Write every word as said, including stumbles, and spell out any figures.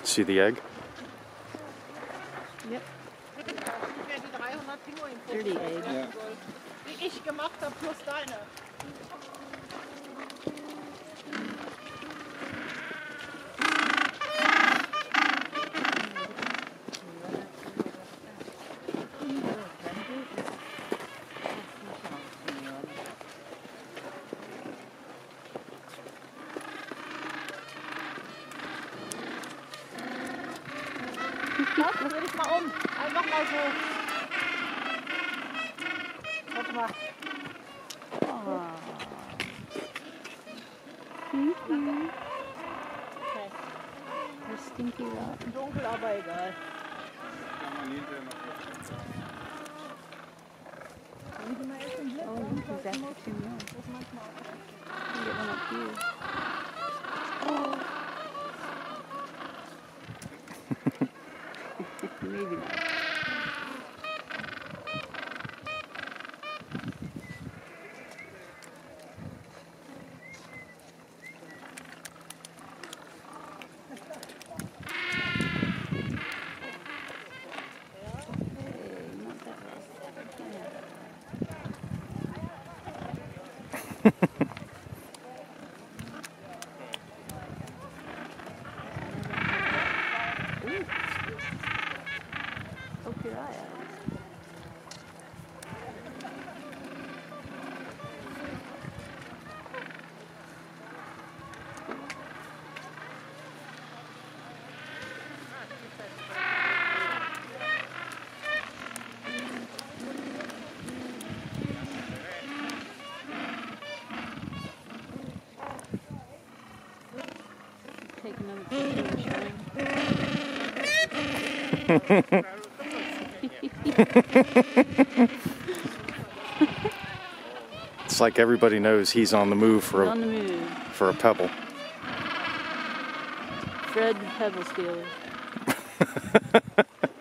See the egg? Yep. thirty eggs. Ja. Die ich gemacht habe, plus deine. Ja, dreh dich mal um. Einfach mal so. Warte mal. Oh. Mhm. Okay. Das stinky Rat. Dunkel, aber egal. Kann man hinterher noch was. Wenn Sie mal erst den Blick Oh, look, he's anhalten muss, actually young. das ist manchmal auch You can get one up here. Oh. Maybe not. Poke your eye out. Take another picture of the shrine. It's like everybody knows he's on the move for On a, the move. for a pebble. Fred the Pebble Stealer.